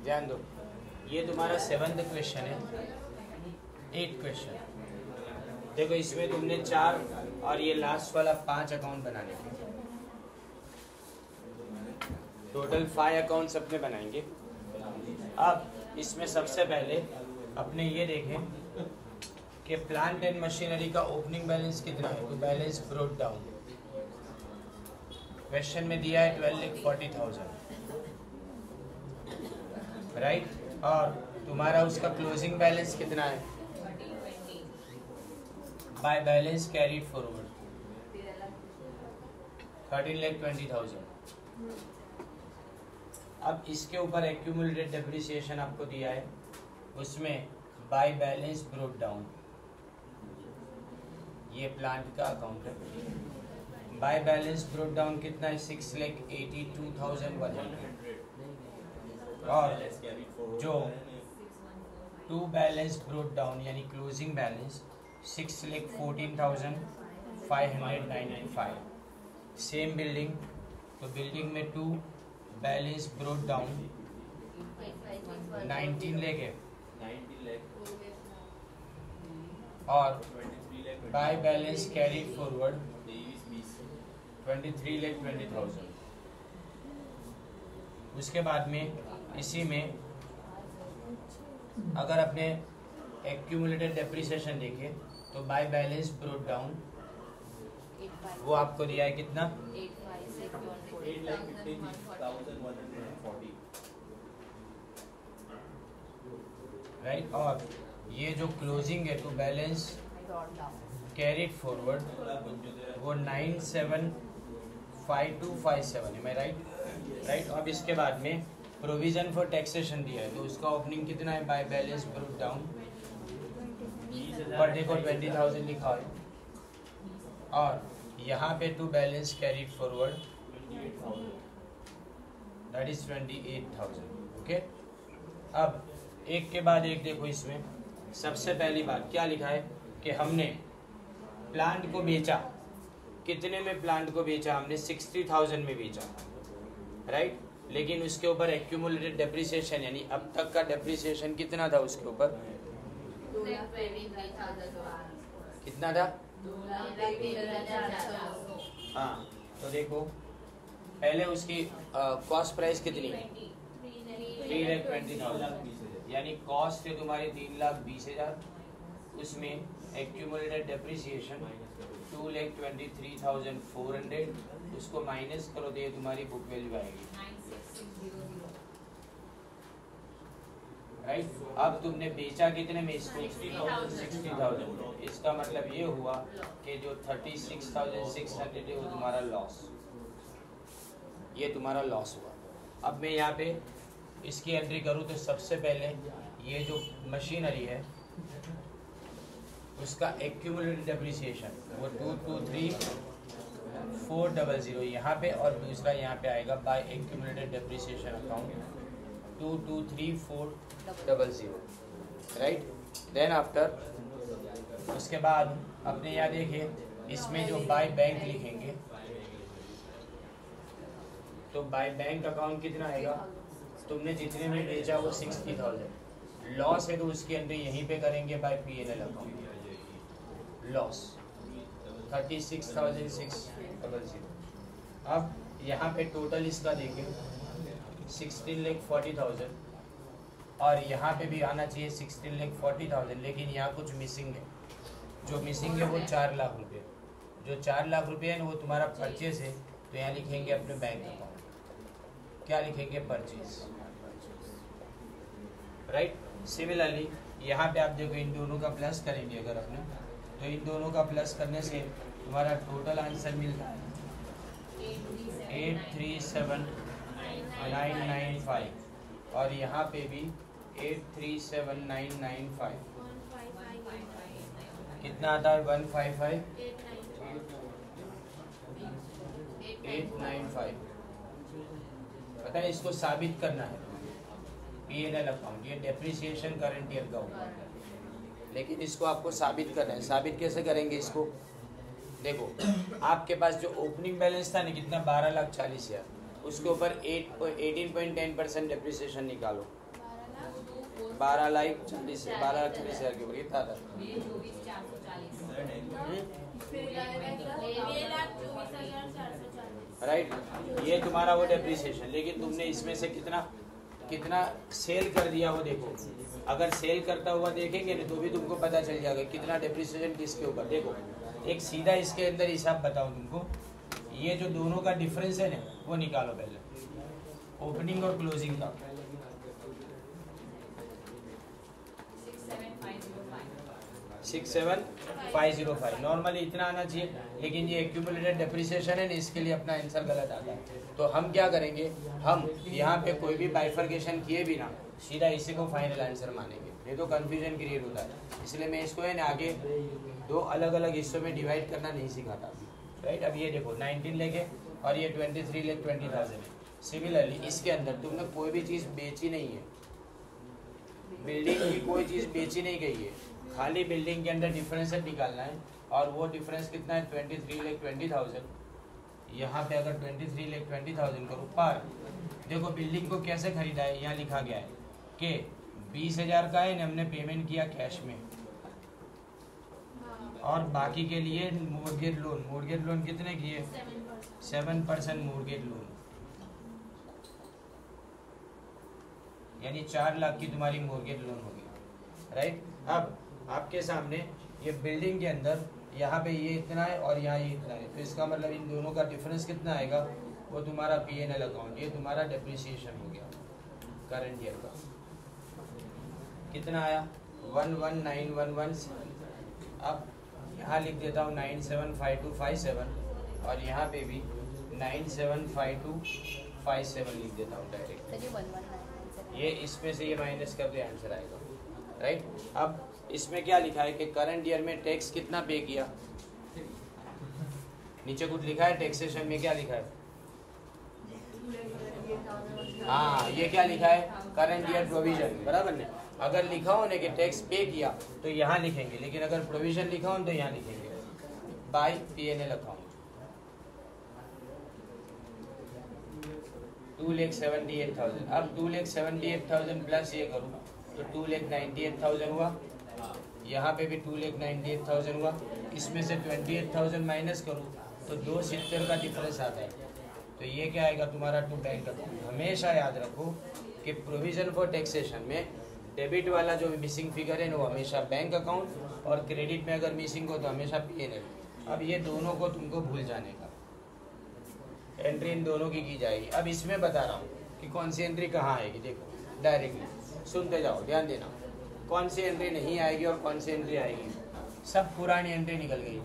ध्यान दो, ये तुम्हारा 7th क्वेश्चन है, 8 क्वेश्चन। देखो इसमें तुमने 4 और ये लास्ट वाला 5 अकाउंट बनाने थे, टोटल 5 अकाउंट्स अपने बनाएंगे। अब इसमें सबसे पहले अपने ये देखें कि प्लांट एंड मशीनरी का ओपनिंग बैलेंस कितना है, तो बैलेंस ब्रोट डाउन। क्वेश्चन में दिया है 12,40,000, राइट। और तुम्हारा उसका क्लोजिंग बैलेंस कितना है, बाय बैलेंस कैरीड फॉरवर्ड 13,20,000। अब इसके ऊपर एक्यूमुलेटेड डेप्रिसिएशन आपको दिया है, उसमें बाय बैलेंस ब्रोट डाउन, ये प्लांट का अकाउंट है। बाय बैलेंस ब्रोट डाउन कितना है, 6,82,100। और जो टू बैलेंस ब्रोट डाउन यानी क्लोजिंग बैलेंस 6,14,595। सेम बिल्डिंग, तो बिल्डिंग में to balance brought down 19 lakh है, और बाय बैलेंस कैरीड फॉरवर्ड 23,20,000। उसके बाद में इसी में अगर अपने एक्यूमुलेटेड डेप्रिसिएशन देखें तो बाय बैलेंस ब्रोट डाउन वो आपको दिया है कितना, 8,53,140, राइट। और ये जो क्लोजिंग है टू बैलेंस कैरीड फॉरवर्ड वो 975257 है, मैं राइट। अब इसके बाद में प्रोविजन फॉर टैक्सेशन दिया है, तो उसका ओपनिंग कितना है, बाय बैलेंस ब्रोट डाउन पर डे को 20,000 लिखा है, और यहाँ पे to balance carried forward that is 28,000। Okay, अब एक के बाद एक देखो। इसमें सबसे पहली बात क्या लिखा है कि हमने प्लांट को बेचा, कितने में प्लांट को बेचा, हमने 60,000 में बेचा, राइट। लेकिन उसके ऊपर एक्यूमुलेटेड डेप्रिसिएशन यानी अब तक का डेप्रिसिएशन कितना था, उसके ऊपर कितना था, हाँ। तो देखो पहले उसकी कॉस्ट प्राइस कितनी, 3,20,000, यानी कॉस्ट है तुम्हारी 3,20,000, उसमें एक्यूमुलेटेड डेप्रिसिएशन 2,23,400, उसको माइनस करो तो ये तुम्हारी बुक वैल्यू आएगी, राइट। अब तुमने बेचा कितने में इसको, 60,000। इसका मतलब ये हुआ कि जो 36,600 है वो तुम्हारा लॉस, ये तुम्हारा लॉस हुआ। अब मैं यहाँ पे इसकी एंट्री करूँ तो सबसे पहले ये जो मशीनरी है उसका एक्यूमुलेटेड डेप्रिसिएशन वो 223,400 यहाँ पे, और दूसरा यहाँ पे आएगा by accumulated depreciation account 223,400, right. Then after उसके बाद अपने यहाँ देखिए इसमें जो बाय बैंक लिखेंगे तो बाय बैंक अकाउंट कितना आएगा, तुमने जितने में बेचा वो 60,000, लॉस है तो उसकी एंट्री यहीं पे करेंगे बाय P&L अकाउंट, लॉस 36,600। अब यहाँ पे टोटल इसका देखें 16,40,000, और यहाँ पे भी आना चाहिए 16,40,000, लेकिन यहाँ कुछ मिसिंग है। जो मिसिंग है वो 4 लाख रुपये, जो 4 लाख रुपये है ना वो तुम्हारा परचेज है, तो यहाँ लिखेंगे अपने बैंक अकाउंट, क्या लिखेंगे, परचेज, राइट। सिमिलरली यहाँ पे आप देखो इन दोनों का प्लस करेंगे अगर अपने, तो इन दोनों का प्लस करने से तुम्हारा टोटल आंसर मिलता है 837,995, और यहाँ पे भी 837,995 कितना आता है, 155,895। पता है इसको साबित करना है, P&L अकाउंट, ये डेप्रिसिएशन करंट ईयर का होगा, लेकिन इसको आपको साबित करना है। साबित कैसे करेंगे इसको, देखो आपके पास जो ओपनिंग बैलेंस था ना कितना, 12,40,000, उसके ऊपर 18.10% डेप्रिसिएशन निकालो, 12 लाख 40,000 के ऊपर कितना था? राइट, ये तुम्हारा वो डेप्रिसिएशन। लेकिन तुमने इसमें से कितना सेल कर दिया वो देखो। अगर सेल करता हुआ देखेंगे ना तो भी तुमको पता चल जाएगा कितना डेप्रिसिएशन किसके ऊपर। देखो एक सीधा इसके अंदर हिसाब बताओ तुमको, ये जो दोनों का डिफरेंस है ना वो निकालो पहले, ओपनिंग और क्लोजिंग का। 67505 नॉर्मली इतना आना चाहिए, लेकिन ये एक्यूमुलेटेड डेप्रिसिएशन है ना, इसके लिए अपना आंसर गलत आता है। तो हम क्या करेंगे, हम यहाँ पे कोई भी बाइफर्केशन किए बिना सीधा इसी को फाइनल आंसर मानेंगे, नहीं तो कंफ्यूजन क्रिएट होता है। इसलिए मैं इसको है ना आगे दो अलग अलग हिस्सों में डिवाइड करना नहीं सिखाता। राइट, अब ये देखो 19 लेके और ये 23,20,000 है। सिमिलरली इसके अंदर तुमने कोई भी चीज़ बेची नहीं है, बिल्डिंग की कोई चीज़ बेची नहीं गई है, खाली बिल्डिंग के अंदर डिफरेंस निकालना है। और वो डिफरेंस कितना है? 23,20,000। यहाँ पे अगर 23,20,000 करूँ पर देखो बिल्डिंग को कैसे खरीदा है, यहाँ लिखा गया है कि 20,000 का है, हमने पेमेंट किया कैश में, और बाकी के लिए मोर्गेज लोन कितने किए? 7% मोर्गेज लोन, यानी 4 लाख की तुम्हारी मोर्गेज लोन होगी। राइट, अब आपके सामने ये बिल्डिंग के अंदर यहाँ पे ये इतना है और यहाँ ये इतना है, तो इसका मतलब इन दोनों का डिफरेंस कितना आएगा? वो तुम्हारा P&L अकाउंट, ये तुम्हारा डेप्रिसिएशन हो गया करंट ईयर का। कितना आया? 119,117। अब यहाँ लिख देता हूँ 975257 और यहाँ पे भी 975257 लिख देता हूँ डायरेक्ट। ये इसमें से ये माइनस कर दे, आंसर आएगा। राइट, अब इसमें क्या लिखा है कि करंट ईयर में टैक्स कितना पे किया? नीचे कुछ लिखा है टैक्सेशन में, क्या लिखा है? हाँ, ये क्या लिखा है? करंट ईयर प्रोविजन, बराबर ने। अगर लिखा हो ना कि टैक्स पे किया तो यहाँ लिखेंगे, लेकिन अगर प्रोविजन लिखा हो तो यहाँ लिखेंगे बाय P&L अकाउंट। 2,78,000। अब 2,78,000 प्लस ये करूँ तो 2,98,000 हुआ, यहाँ पे भी 2,98,000 हुआ। इसमें से 28,000 माइनस करूँ तो 270 का डिफरेंस आता है। तो ये क्या आएगा तुम्हारा? To bank account. हमेशा याद रखो कि प्रोविजन फॉर टैक्सेशन में डेबिट वाला जो मिसिंग फिगर है ना वो हमेशा बैंक अकाउंट, और क्रेडिट में अगर मिसिंग हो तो हमेशा P&L। अब ये दोनों को तुमको भूल जाने का, एंट्री इन दोनों की जाएगी। अब इसमें बता रहा हूँ कि कौन सी एंट्री कहाँ आएगी। देखो डायरेक्टली सुनते जाओ, ध्यान देना, कौन सी एंट्री नहीं आएगी और कौन सी एंट्री आएगी। सब पुरानी एंट्री निकल गई,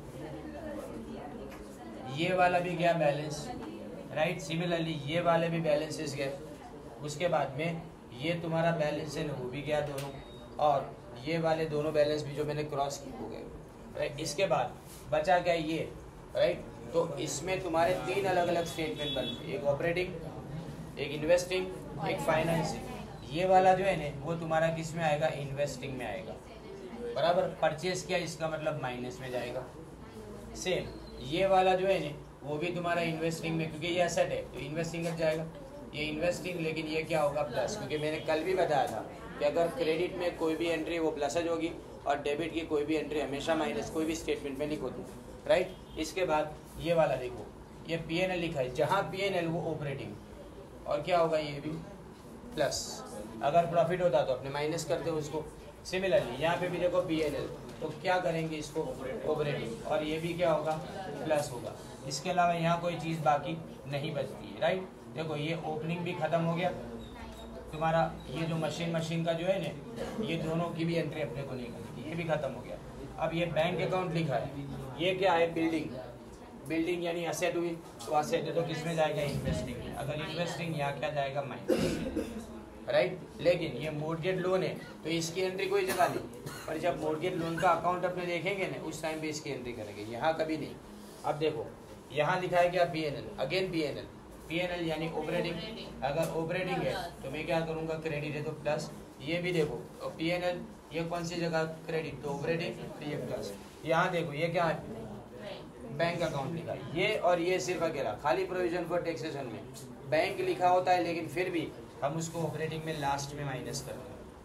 ये वाला भी गया बैलेंस। राइट, सिमिलरली ये वाले भी बैलेंसेस गए। उसके बाद में ये तुम्हारा बैलेंस है ना वो भी गया दोनों, और ये वाले दोनों बैलेंस भी जो मैंने क्रॉस किए हो गए। राइट, इसके बाद बचा क्या? ये। राइट, तो इसमें तुम्हारे 3 अलग अलग स्टेटमेंट बनते हैं, एक ऑपरेटिंग, एक इन्वेस्टिंग, एक फाइनेंसिंग। ये वाला जो है ना वो तुम्हारा किस में आएगा? इन्वेस्टिंग में आएगा, बराबर। परचेस किया इसका मतलब माइनस में जाएगा। सेम ये वाला जो है ना वो भी तुम्हारा इन्वेस्टिंग में, क्योंकि ये एसेट है तो इन्वेस्टिंग में जाएगा, ये इन्वेस्टिंग। लेकिन ये क्या होगा? प्लस, क्योंकि मैंने कल भी बताया था कि अगर क्रेडिट में कोई भी एंट्री वो प्लसज होगी और डेबिट की कोई भी एंट्री हमेशा माइनस, कोई भी स्टेटमेंट में लिखो तुम। राइट, इसके बाद ये वाला देखो, ये P&L लिखा है, जहाँ P&L वो ऑपरेटिंग, और क्या होगा? ये भी प्लस। अगर प्रॉफिट होता तो अपने माइनस करते हो उसको। सिमिलरली यहाँ पे भी देखो P&L, तो क्या करेंगे इसको? ऑपरेटिंग, और ये भी क्या होगा? प्लस होगा। इसके अलावा यहाँ कोई चीज़ बाकी नहीं बचती है। राइट, देखो ये ओपनिंग भी ख़त्म हो गया तुम्हारा, ये जो मशीन का जो है ना ये दोनों की भी एंट्री अपने को नहीं करनी, ये भी ख़त्म हो गया। अब ये बैंक अकाउंट लिखा है, ये क्या है? बिल्डिंग यानी असेट हुई, तो असेट है तो किस में जाएगा? इन्वेस्टिंग में। अगर इन्वेस्टिंग यहाँ क्या जाएगा? माइनस। राइट, लेकिन ये मोर्गेज लोन है तो इसकी एंट्री कोई जगह नहीं, पर जब मोर्गेज लोन का अकाउंट अपने देखेंगे ना उस टाइम पे इसकी एंट्री करेंगे, यहाँ कभी नहीं। अब देखो यहाँ लिखा है क्या? P&L, अगेन P&L यानी ऑपरेटिंग। अगर ऑपरेटिंग है तो मैं क्या करूँगा? क्रेडिट है तो प्लस। ये भी देखो P&L, ये कौन सी जगह? क्रेडिट, तो ऑपरेटिंग, तो ये प्लस। यहाँ देखो ये क्या है? बैंक अकाउंट लिखा है। ये और ये सिर्फ अकेला खाली प्रोविजन फॉर टैक्सेशन में बैंक लिखा होता है, लेकिन फिर भी हम उसको ऑपरेटिंग में लास्ट में माइनस करते हैं।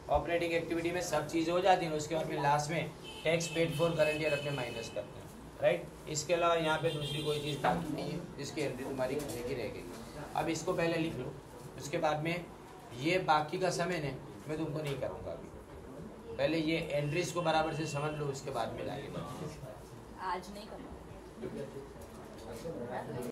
ऑपरेटिंग एक्टिविटी में सब चीज़ें हो जाती हैं, उसके बाद में लास्ट में tax paid for current year अपने माइनस करते हैं, राइट। इसके अलावा यहाँ पे दूसरी कोई चीज़ बाकी नहीं है जिसकी एंट्री तुम्हारी करने की रह गई। अब इसको पहले लिख लो, उसके बाद में ये बाकी का समय ने मैं तुमको नहीं करूँगा अभी, पहले ये एंट्रीज को बराबर से समझ लो, उसके बाद में लाएंगे। आज नहीं करना।